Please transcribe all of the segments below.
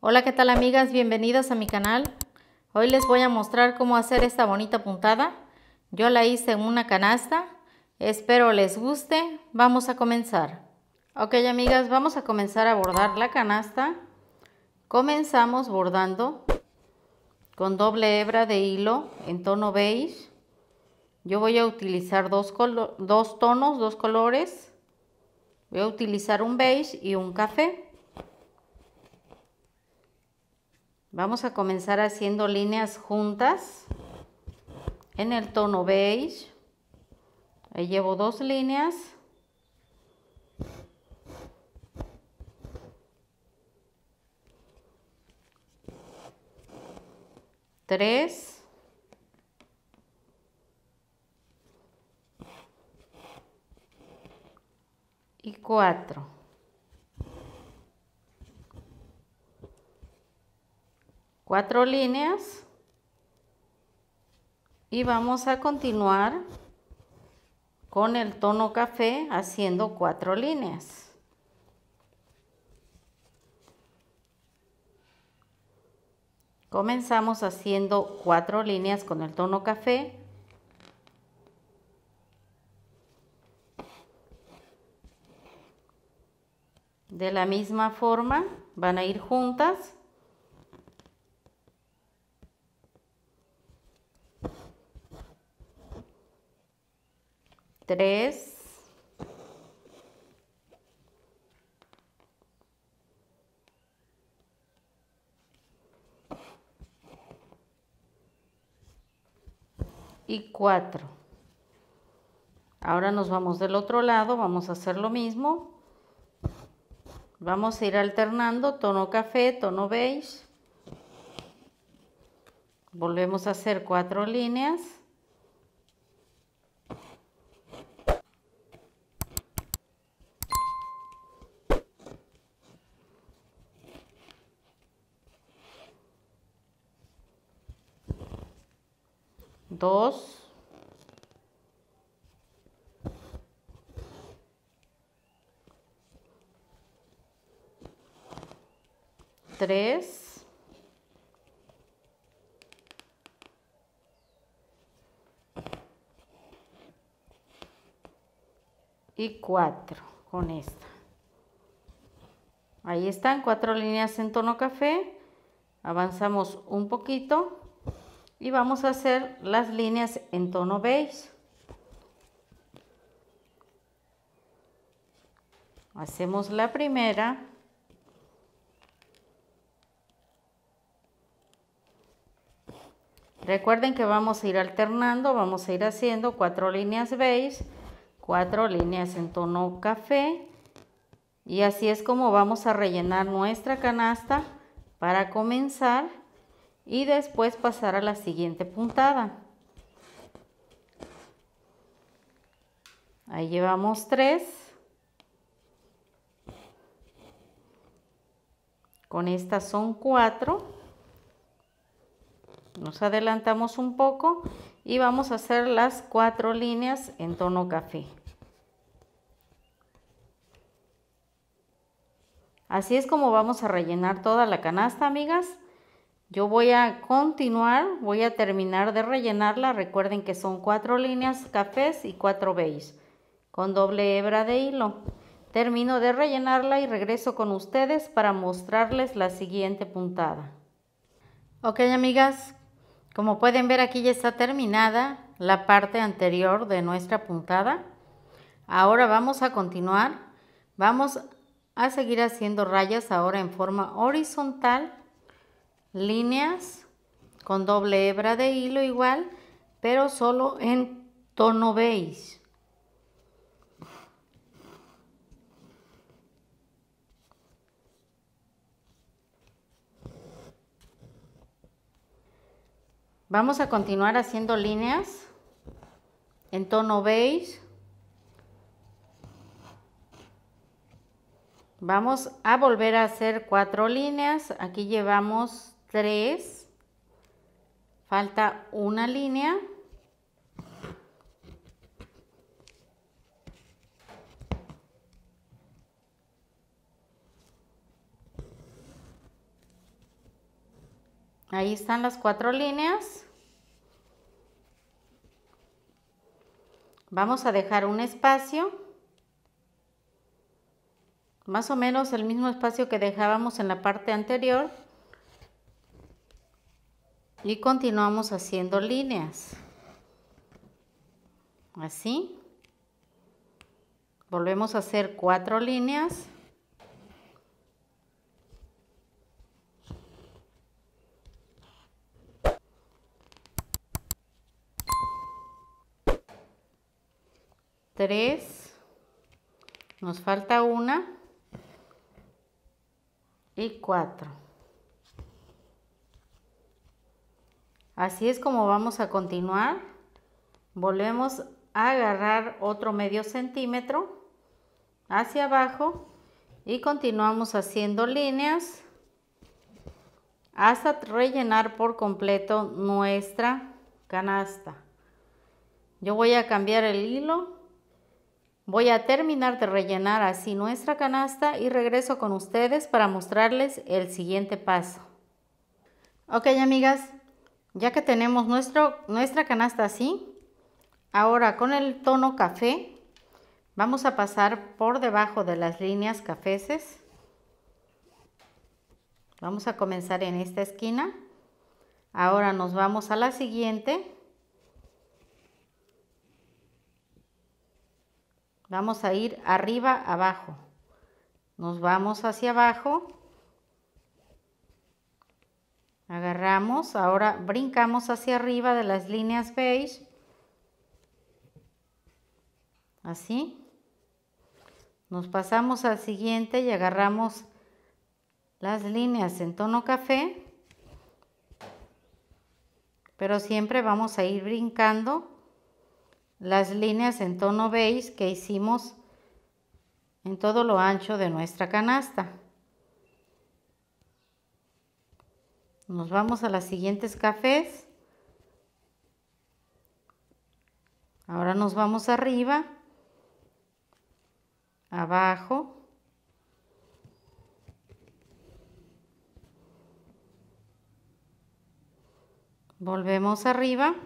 Hola, ¿qué tal amigas? Bienvenidas a mi canal. Hoy les voy a mostrar cómo hacer esta bonita puntada. Yo la hice en una canasta. Espero les guste. Vamos a comenzar. Ok, amigas, vamos a comenzar a bordar la canasta. Comenzamos bordando con doble hebra de hilo en tono beige. Yo voy a utilizar dos colores. Voy a utilizar un beige y un café. Vamos a comenzar haciendo líneas juntas en el tono beige. Ahí llevo 2 líneas. Tres. Y 4. Cuatro líneas. Y vamos a continuar con el tono café haciendo 4 líneas. Comenzamos haciendo 4 líneas con el tono café. De la misma forma van a ir juntas. Tres. Y 4. Ahora nos vamos del otro lado, vamos a hacer lo mismo. Vamos a ir alternando tono café, tono beige. Volvemos a hacer 4 líneas. Dos. Tres. Y 4 con esta. Ahí están 4 líneas en tono café. Avanzamos un poquito y vamos a hacer las líneas en tono beige. Hacemos la primera. Recuerden que vamos a ir alternando, vamos a ir haciendo 4 líneas beige, 4 líneas en tono café, y así es como vamos a rellenar nuestra canasta para comenzar y después pasar a la siguiente puntada. Ahí llevamos 3. Con estas son 4. Nos adelantamos un poco y vamos a hacer las 4 líneas en tono café. Así es como vamos a rellenar toda la canasta, amigas. Yo voy a continuar, voy a terminar de rellenarla. Recuerden que son 4 líneas cafés y 4 beige con doble hebra de hilo. Termino de rellenarla y regreso con ustedes para mostrarles la siguiente puntada. Ok, amigas, como pueden ver, aquí ya está terminada la parte anterior de nuestra puntada. Ahora vamos a continuar. Vamos a seguir haciendo rayas ahora en forma horizontal. Líneas con doble hebra de hilo igual, pero solo en tono beige. Vamos a continuar haciendo líneas en tono beige. Vamos a volver a hacer 4 líneas. Aquí llevamos 3. Falta una línea. Ahí están las 4 líneas. Vamos a dejar un espacio, más o menos el mismo espacio que dejábamos en la parte anterior, y continuamos haciendo líneas. Así. Volvemos a hacer 4 líneas. Tres, nos falta una, y 4. Así es como vamos a continuar. Volvemos a agarrar otro medio centímetro hacia abajo y continuamos haciendo líneas hasta rellenar por completo nuestra canasta. Yo voy a cambiar el hilo. Voy a terminar de rellenar así nuestra canasta y regreso con ustedes para mostrarles el siguiente paso. Ok, amigas, ya que tenemos nuestra canasta así, ahora con el tono café vamos a pasar por debajo de las líneas cafeses. Vamos a comenzar en esta esquina. Ahora nos vamos a la siguiente. Vamos a ir arriba, abajo. Nos vamos hacia abajo. Agarramos, ahora brincamos hacia arriba de las líneas beige. Así. Nos pasamos al siguiente y agarramos las líneas en tono café. Pero siempre vamos a ir brincando las líneas en tono beige que hicimos en todo lo ancho de nuestra canasta. Nos vamos a las siguientes cafés. Ahora nos vamos arriba, abajo, volvemos arriba,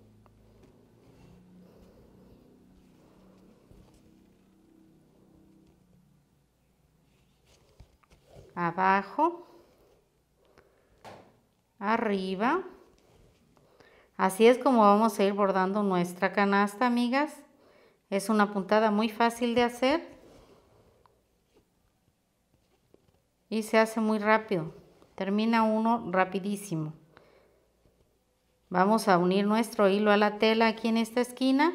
abajo, arriba. Así es como vamos a ir bordando nuestra canasta, amigas. Es una puntada muy fácil de hacer y se hace muy rápido. Termina uno rapidísimo. Vamos a unir nuestro hilo a la tela aquí en esta esquina.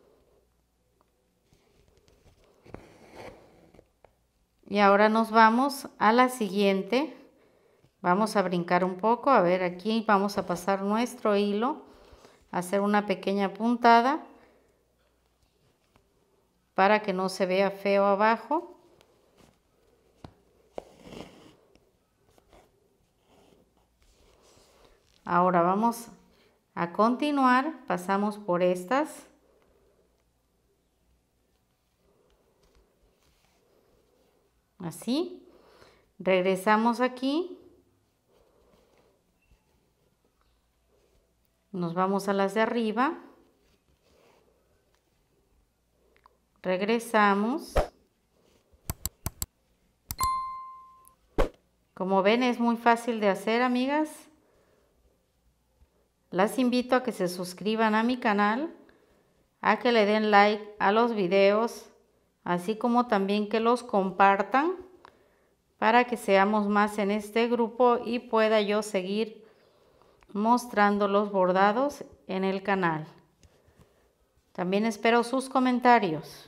Y ahora nos vamos a la siguiente. Vamos a brincar un poco. A ver, aquí vamos a pasar nuestro hilo, hacer una pequeña puntada para que no se vea feo abajo. Ahora vamos a continuar, pasamos por estas. Así. Regresamos aquí. Nos vamos a las de arriba. Regresamos. Como ven, es muy fácil de hacer, amigas. Las invito a que se suscriban a mi canal, a que le den like a los videos, así como también que los compartan para que seamos más en este grupo y pueda yo seguir mostrando los bordados en el canal. También espero sus comentarios.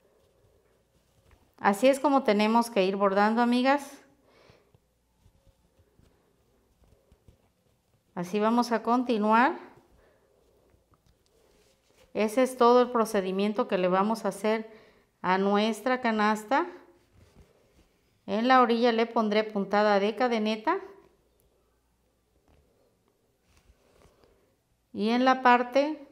Así es como tenemos que ir bordando, amigas. Así vamos a continuar. Ese es todo el procedimiento que le vamos a hacer a nuestra canasta. En la orilla le pondré puntada de cadeneta. Y en la parte,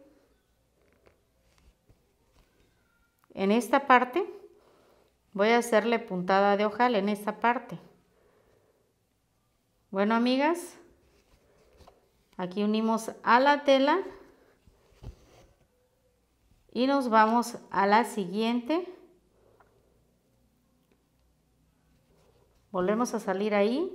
en esta parte, voy a hacerle puntada de ojal en esta parte. Bueno, amigas, Aquí unimos a la tela y nos vamos a la siguiente. Volvemos a salir ahí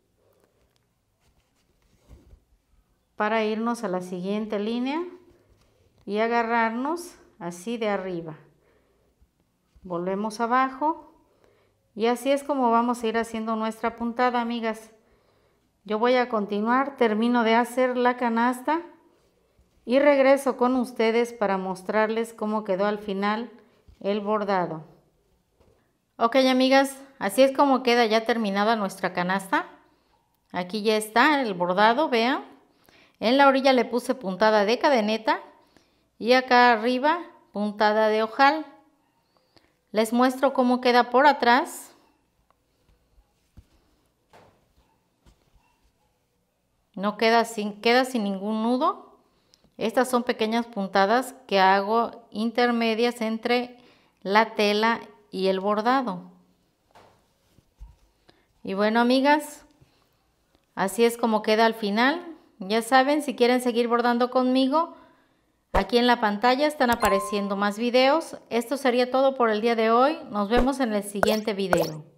para irnos a la siguiente línea y agarrarnos así de arriba. Volvemos abajo y así es como vamos a ir haciendo nuestra puntada, amigas. Yo voy a continuar, termino de hacer la canasta y regreso con ustedes para mostrarles cómo quedó al final el bordado. Ok, amigas, así es como queda ya terminada nuestra canasta. Aquí ya está el bordado, vean. En la orilla le puse puntada de cadeneta y acá arriba puntada de ojal. Les muestro cómo queda por atrás. No queda sin ningún nudo. Estas son pequeñas puntadas que hago intermedias entre la tela y el bordado. Y bueno, amigas, así es como queda al final. Ya saben, si quieren seguir bordando conmigo, aquí en la pantalla están apareciendo más videos. Esto sería todo por el día de hoy. Nos vemos en el siguiente video.